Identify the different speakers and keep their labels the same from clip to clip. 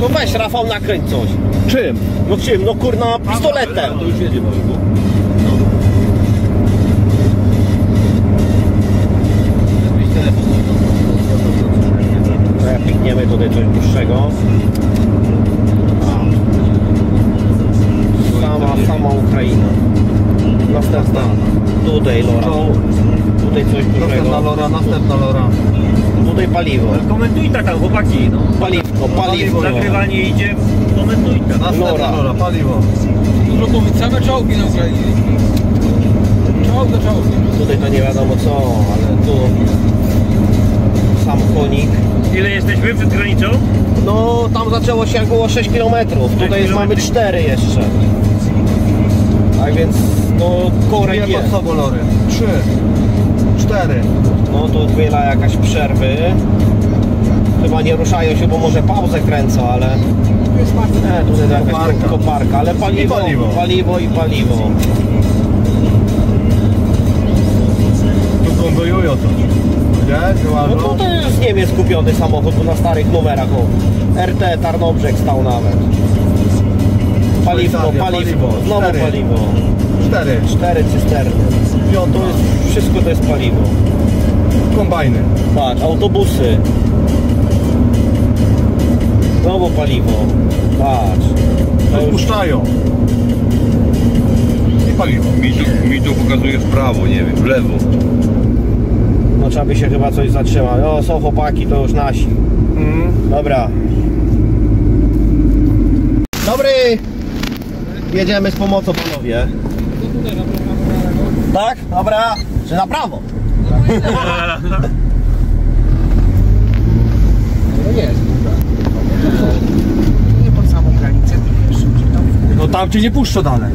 Speaker 1: No weź Rafał, nakręć coś.
Speaker 2: Czym?
Speaker 1: No czym? No kurna, pistoletem.
Speaker 3: To już jedzie małego.
Speaker 1: Pikniemy tutaj coś dłuższego. Sama Ukraina. Następna. Tutaj lora. Tutaj coś dużego.
Speaker 2: Następna lora, następna lora.
Speaker 1: Tutaj paliwo.
Speaker 3: Komentuj tak, chłopaki. No.
Speaker 1: Paliwo.
Speaker 3: Nagrywanie idzie, komentuj tak.
Speaker 2: Następna lora, paliwo.
Speaker 4: Dużo powiedz, same czołgi na Ukrainie. Czołg do czołgu.
Speaker 1: Tutaj to nie wiadomo co, ale tu sam konik.
Speaker 3: Ile jesteśmy przed granicą?
Speaker 1: No tam zaczęło się jak było 6 km. Tutaj już mamy 4 jeszcze. Tak więc no korek
Speaker 2: Dwie
Speaker 1: jest.
Speaker 2: pod sobą lory. 3, 4.
Speaker 1: No tu chwila jakaś przerwy. Chyba nie ruszają się, bo może pauzę kręcą, ale... Nie, tutaj jakaś koparka, ale paliwo, paliwo.
Speaker 2: Tu konwojują to. Gdzie?
Speaker 1: No to jest z Niemiec kupiony samochód, tu na starych numerach. O. RT Tarnobrzeg stał nawet. Paliwo. Znowu paliwo. 4 cysterny. No to jest, wszystko to jest paliwo.
Speaker 2: Kombajny.
Speaker 1: Patrz, autobusy. Znowu paliwo. Patrz.
Speaker 2: Odpuszczają. I paliwo.
Speaker 3: Mi tu pokazuje w prawo, nie wiem, w lewo.
Speaker 1: No trzeba by się chyba coś zatrzymać. O, są chłopaki, to już nasi. Dobra. Dobry. Jedziemy z pomocą, panowie. Tak? Dobra. Czy na prawo?
Speaker 4: Nie pod samą granicę, wiesz, czy tam...
Speaker 2: No tam cię nie puszczą dalej.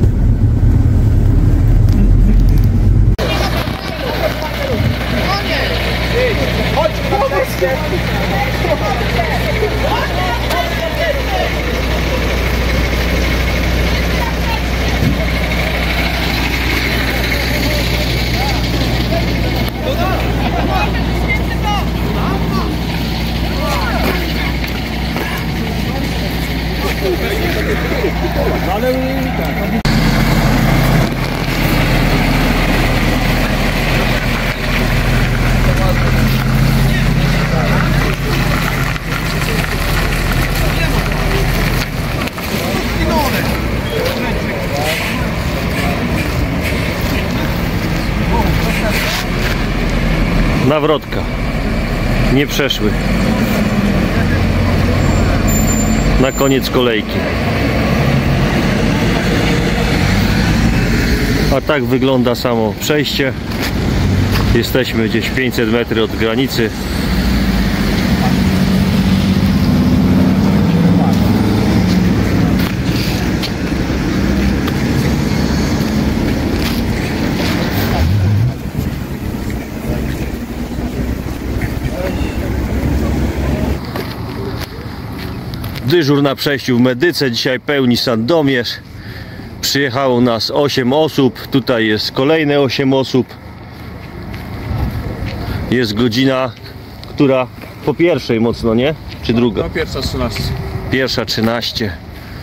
Speaker 3: Nawrotka. Nie przeszły. Na koniec kolejki. A tak wygląda samo przejście. Jesteśmy gdzieś 500 metrów od granicy. Dyżur na przejściu w Medyce. Dzisiaj pełni Sandomierz. Przyjechało nas 8 osób. Tutaj jest kolejne 8 osób. Jest godzina, która po pierwszej mocno, nie? Czy druga?
Speaker 4: No pierwsza 13.
Speaker 3: Pierwsza 13.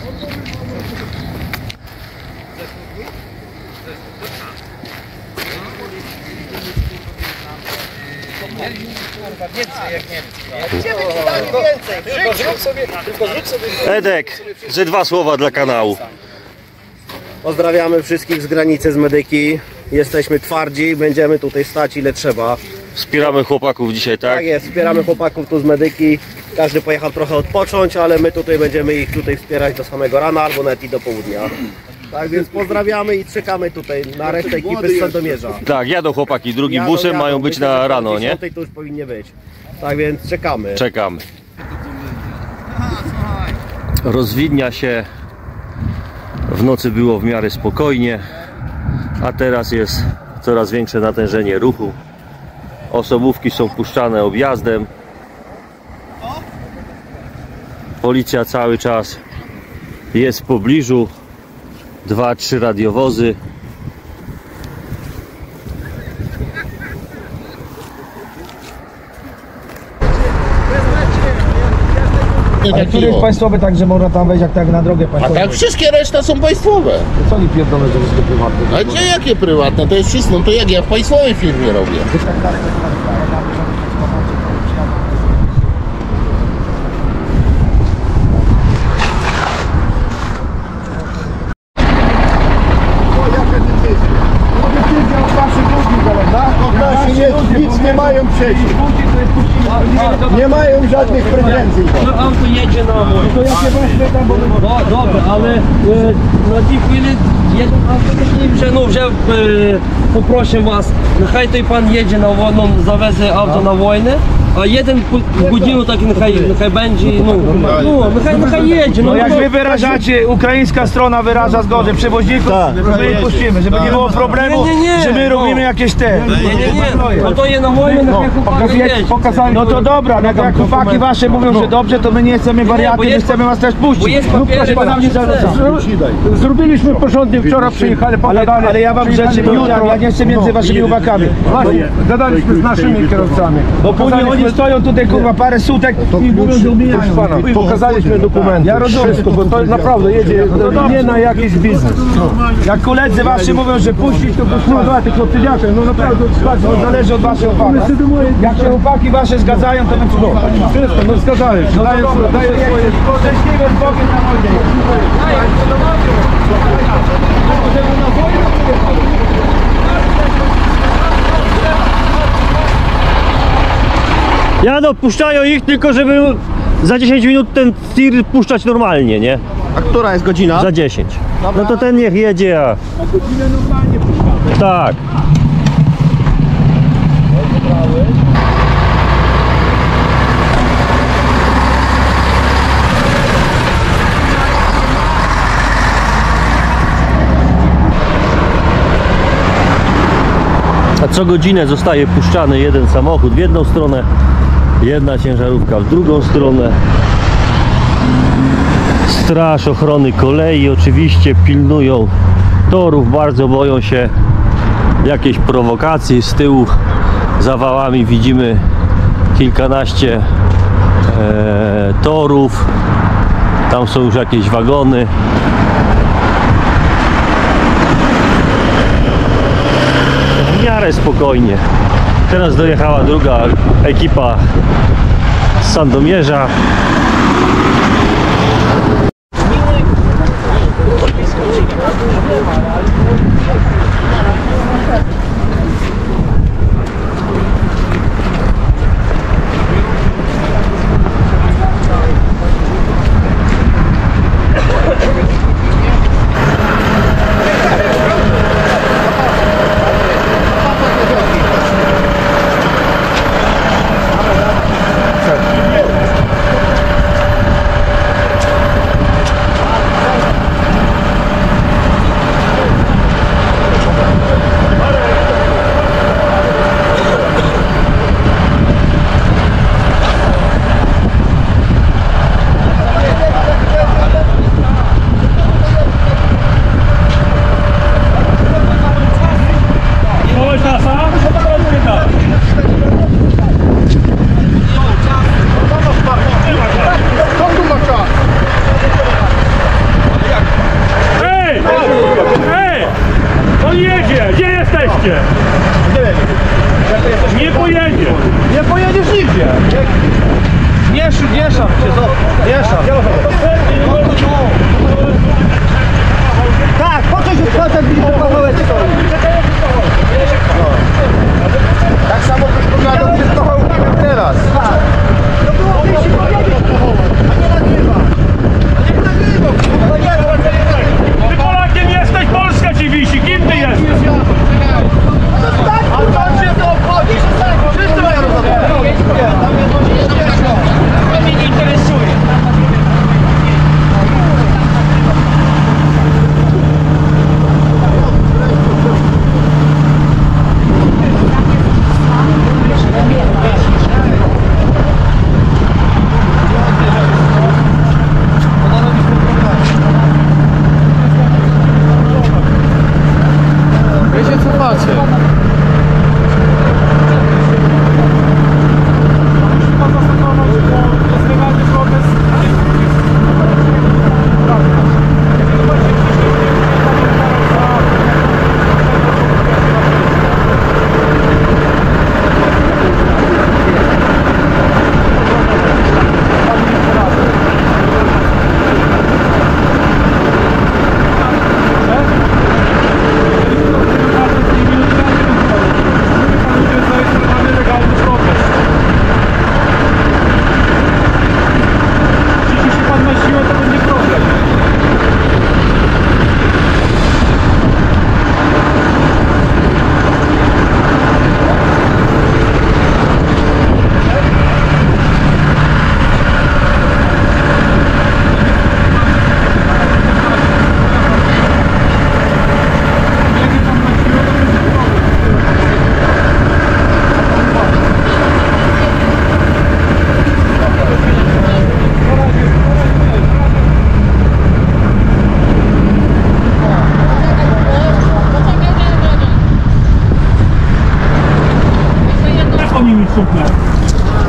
Speaker 3: Edek, ze 2 słowa dla kanału.
Speaker 1: Pozdrawiamy wszystkich z granicy, z Medyki. Jesteśmy twardzi, będziemy tutaj stać ile trzeba.
Speaker 3: Wspieramy chłopaków dzisiaj, tak?
Speaker 1: Tak jest, wspieramy chłopaków tu z Medyki. Każdy pojechał trochę odpocząć, ale my tutaj będziemy ich tutaj wspierać do samego rana albo nawet i do południa. Tak więc pozdrawiamy i czekamy tutaj na resztę ekipy z Sandomierza.
Speaker 3: Tak, jadą chłopaki drugim busem, mają być
Speaker 1: Myślę,
Speaker 3: na
Speaker 1: że
Speaker 3: rano, nie?
Speaker 1: to już powinnie być. Tak więc czekamy.
Speaker 3: Czekamy. Rozwidnia się. W nocy było w miarę spokojnie, a teraz jest coraz większe natężenie ruchu. Osobówki są puszczane objazdem. Policja cały czas jest w pobliżu. 2-3 radiowozy.
Speaker 5: prywatny taki
Speaker 6: Który jest
Speaker 5: o.
Speaker 6: państwowy, tak, że można tam wejść jak tak na drogę
Speaker 5: A
Speaker 6: państwową?
Speaker 5: tak wszystkie reszta są państwowe.
Speaker 6: Co oni pierdolą, że wszystko prywatne?
Speaker 5: A gdzie jakie prywatne? To jest wszystko, no to jak ja w państwowej firmie robię.
Speaker 1: Nic nie mają przejść. Nie mają żadnych pretensji.
Speaker 3: No auto jedzie na mój.
Speaker 6: To jakie weźmy tam, bo my...
Speaker 3: No dobra, ale na tej chwili jeden auto że poproszę was, niechaj tutaj pan jedzie na wojnę, zawezę auto na wojnę, a jeden godzinę tak niechaj będzie, niechaj jedzie.
Speaker 6: No jak wy wyrażacie, ukraińska strona wyraża zgodę, przewoźników, my ich puścimy, żeby nie było problemu, że my robimy jakieś te...
Speaker 3: Nie, no to je na wojnę, niechaj chłopaki jedzie.
Speaker 6: No to dobra, no jak chłopaki wasze mówią, że dobrze, to my nie chcemy wariaty, my chcemy was też puścić.
Speaker 3: Bo jest papiery,
Speaker 6: proszę nam nie zarzucać.
Speaker 2: Zrobiliśmy porządnie, wczoraj przyjechali, pogadali.
Speaker 6: Ale ja wam rzeczy mówię, ja nie chcę między waszymi uwagami.
Speaker 2: Właśnie, gadaliśmy z naszymi kierowcami.
Speaker 6: Bo później oni stoją tutaj, kurwa, parę sutek i mówią, że umijają.
Speaker 2: Pana, pokazaliśmy dokumenty.
Speaker 6: Ja rozumiem.
Speaker 2: Wszystko, bo to naprawdę jedzie nie na jakiś biznes.
Speaker 6: Jak koledzy wasi mówią, że puścić, to puścić.
Speaker 2: No dawaj, chłopcy, dziękuję. No naprawdę,
Speaker 6: To zależy od waszych uwag. Jak się chłopaki wasze zgadzają, to my
Speaker 2: wszystko, no zgadzamy się. Daję swoje...
Speaker 6: Szczęśliwy z Bogiem na wojnie.
Speaker 3: Ja dopuszczają ich tylko, żeby za 10 minut ten tir puszczać normalnie, nie?
Speaker 1: A która jest godzina?
Speaker 3: Za 10. No to ten niech jedzie, a... Tak. A co godzinę zostaje puszczany jeden samochód w jedną stronę, jedna ciężarówka w drugą stronę. Straż Ochrony Kolei oczywiście pilnują torów, bardzo boją się jakiejś prowokacji. Z tyłu za wałami widzimy kilkanaście torów, tam są już jakieś wagony. W miarę spokojnie. Teraz dojechała druga ekipa z Sandomierza.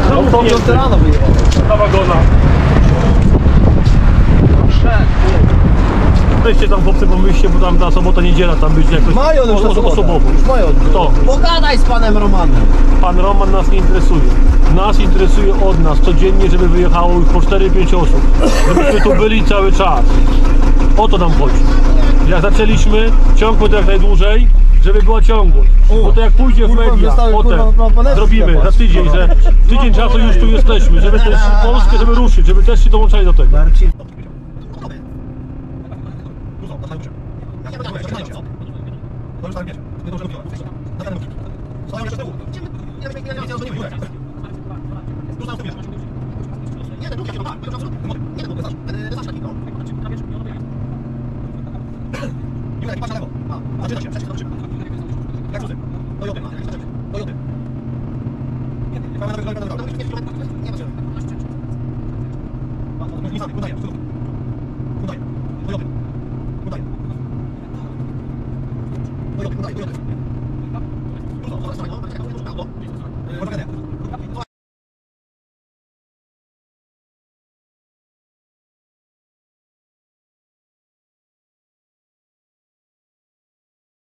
Speaker 6: Znowu
Speaker 1: To piąte rano wyjechał.
Speaker 6: ta wagona. Weźcie tam chłopcy, pomyślcie, bo tam ta sobota, niedziela tam być jakoś
Speaker 1: Mają już na sobotę.
Speaker 6: osobowo.
Speaker 1: Już mają.
Speaker 6: Kto?
Speaker 1: Pogadaj z panem Romanem.
Speaker 6: Pan Roman nas nie interesuje. Nas interesuje od nas codziennie, żeby wyjechało już po 4-5 osób. Żebyśmy tu byli cały czas. O to nam chodzi. Jak zaczęliśmy, ciągły to jak najdłużej, żeby była ciągłość. Bo to jak pójdzie w media, potem zrobimy za tydzień, że tydzień czasu już tu jesteśmy, żeby też Polskę, żeby ruszyć, żeby też się dołączali do tego.
Speaker 1: Udaję.